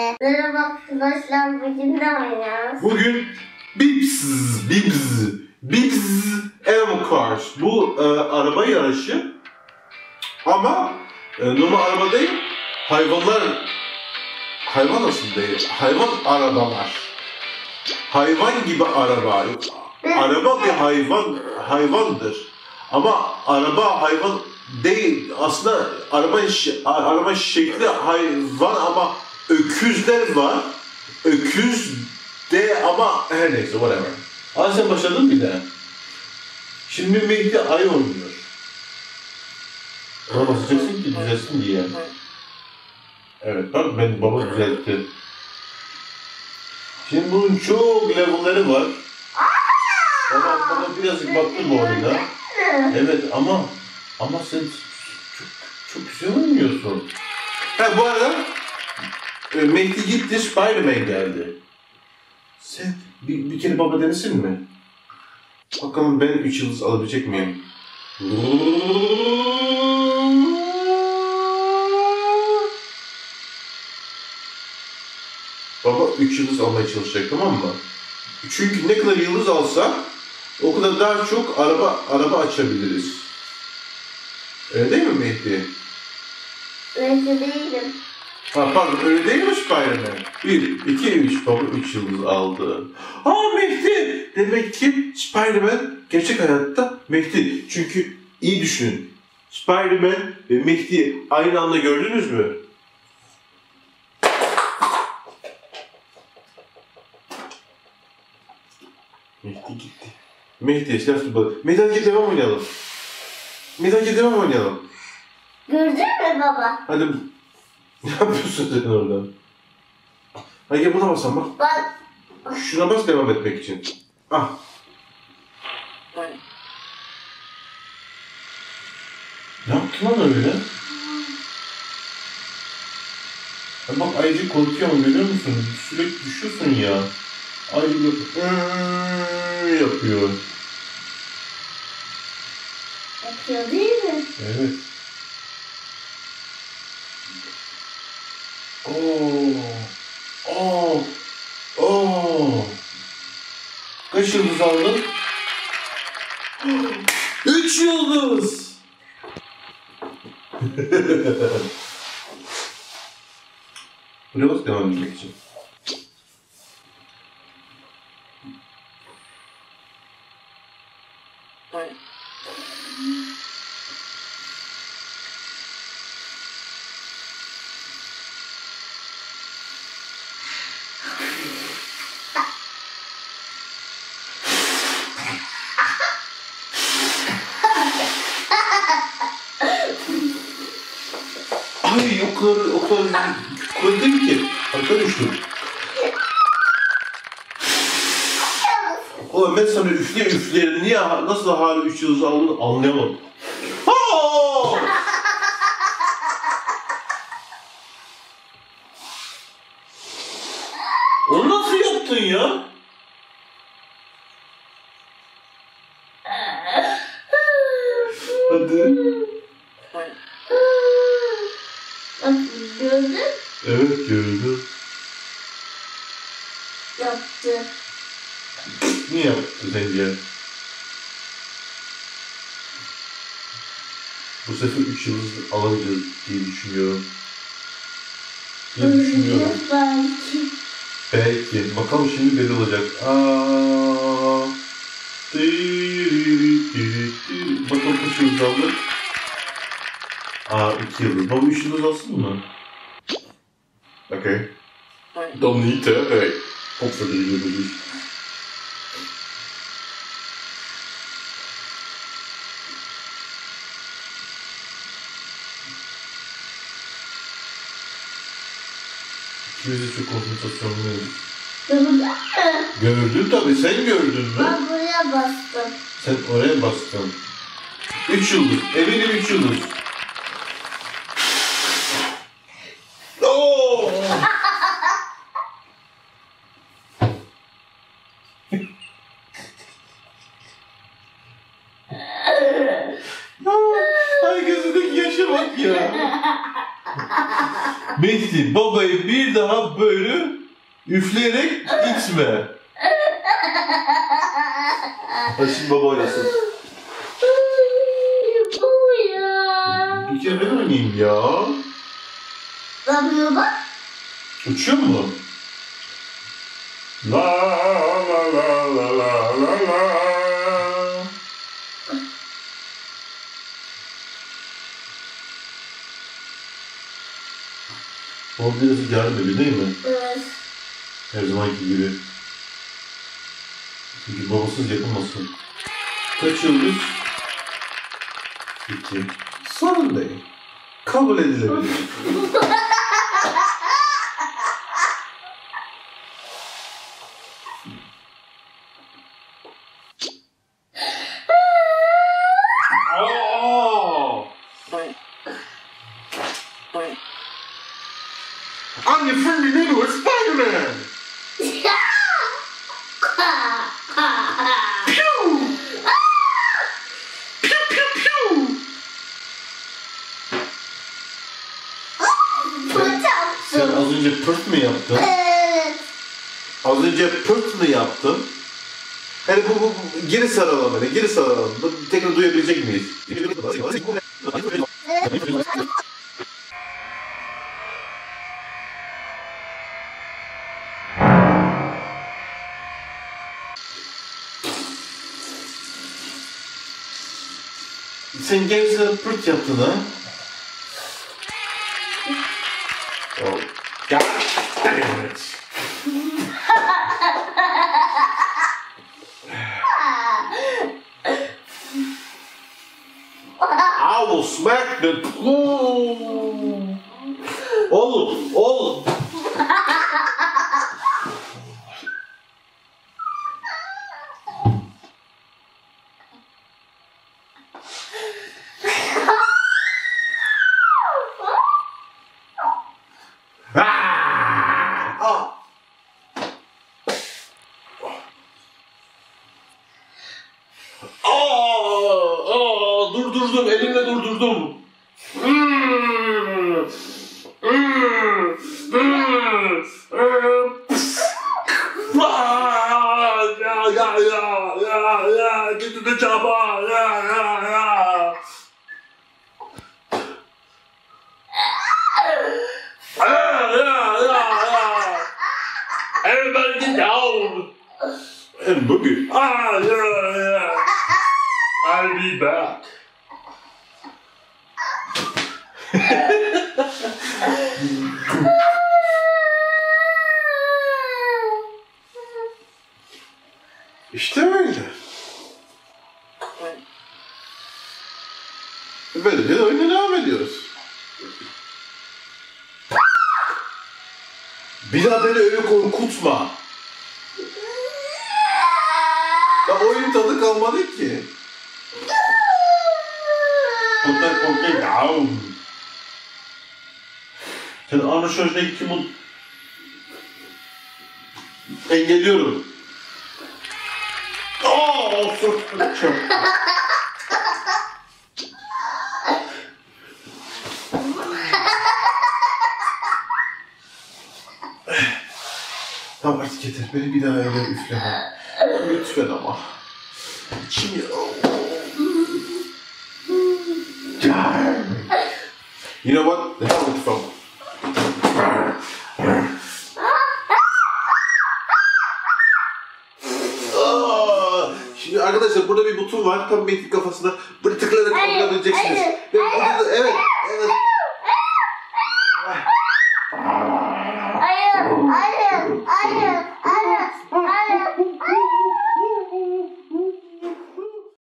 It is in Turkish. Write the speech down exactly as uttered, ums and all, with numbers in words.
Merhaba arkadaşlar, bugün ne oynuyoruz? Bugün Bips, Bips, Bips M-Cars. Bu e, araba yarışı ama e, normal araba değil, hayvanlar, hayvan nasıl değil, hayvan arabalar. Hayvan gibi araba. Araba bir hayvan, hayvandır. Ama araba hayvan değil. Aslında araba araba şekli hayvan ama öküzler var. Öküz de ama her neyse whatever. Aa sen başladın bir daha. Şimdi Mehdi ay oynuyor. Ona basacaksın ki düzelsin diye. Evet bak ben baba düzeltti. Şimdi bunun çok level'ları var. Baba, baba birazcık baktı bu oyuna. Evet ama ama sen çok, çok güzel oynuyorsun. Ha bu arada Mehdi gitti, Spider-Man geldi. Sen bir, bir kere baba denesin mi? Bakalım ben üç yıldız alabilecek miyim? Baba üç yıldız almaya çalışacak, tamam mı? Çünkü ne kadar yıldız alsak o kadar daha çok araba araba açabiliriz. Öyle değil mi Mehdi? Öyle değilim. Ha pardon, öyle değil mi Spider-Man? bir, iki, üç, baba üç yıldız aldı. Aa Mehdi! Demek ki Spider-Man gerçek hayatta Mehdi. Çünkü iyi düşünün. Spider-Man ve Mehdi aynı anda gördünüz mü? Mehdi gitti. Mehdi, silah tutmadı. Mehdi hadi devam oynayalım. Mehdi hadi devam oynayalım. Gördün mü baba? Hadi. Ne yapıyorsun sen orada? Hadi gel buna basalım bak. Bak. Şuna bas devam etmek için. Ah. Ne yaptın lan öyle? Ya bak ayıcık korkuyor mu görüyor musun? Sürekli düşüyorsun ya. Ayıcık yapıyor. Yapıyor değil mi? Evet. Oo. Oo. Oo. Kaç yıldız aldın? Üç yıldız. Buraya bak devam etmek için. Ay o kadar, o kadar koy değil ki. Arka düştüm. Oğlum ben sana üfle üfle niye nasıl hala üç yıldız aldığını anlayamadım. Aa! Onu nasıl yaptın ya? Hadi. Bak gördün? Evet gördüm. Yaptı. Niye yaptı sence? Bu sefer üç yıldız alamayacağız diye düşünüyorum. Diye düşünüyorum. Belki. Belki. Bakalım şimdi belli olacak. Aa. Bakalım kaç yıldız aldık? Aa iki yıldız. Baba üç yıldız alsın mı? Okay. Don't need to. Hey. Hopefully you will lose. İkimiz de çok konsantrasyonluyuz. Gördün mü? Gördün tabii. Sen gördün mü? Ben buraya bastım. Sen oraya bastın. Üç yıldız. Eminim üç yıldız. Oo! Ay gözündeki yaşa bak ya. Mehdi babayı bir daha böyle üfleyerek itme. Hadi şimdi baba oynasın. Bu ya. Bir kere ben oynayayım ya. Ne yapıyor bak? Uçuyor mu? La la la la la la la. O biraz gelmedi değil mi? Evet. Her zamanki gibi. Çünkü babasız yapılmasın. Kaç yıldız? İki. Sorun değil. Kabul edilebilir. I'm your friendly neighborhood Spider-Man! Pew! Pew pew pew! Sen az önce pırt mı yaptın? Evet. Az önce pırt mı yaptın? Hani bu, bu, bu geri saralım beni, geri saralım. Tekrar duyabilecek miyiz? Sen geri pırt yaptın ha? Oh. God damn it. I will smack the... Oğlum, oğlum. Durdurdum, elimle durdurdum. Ya ya ya ya ya gidin de çaba ya ya ya. Ya ya ya. Everybody get down. And boogie. Ah yeah yeah. I'll be back. İşte öyle. Böylece de oyuna devam ediyoruz. Bir daha beni öyle korkutma. Ya oyun tadı kalmadı ki. Bunlar korkak down. Sen Arnold Schwarzenegger kim ol? Engelliyorum. Ooo çok. Tamam artık yeter. Beni bir daha öyle üfleme. Lütfen ama. İçim ya. You know what? The hell with the phone. Şimdi arkadaşlar burada bir buton var. Tam Mehdi kafasında. Böyle tıklayarak kullanabileceksiniz. Ve burada da evet. Evet.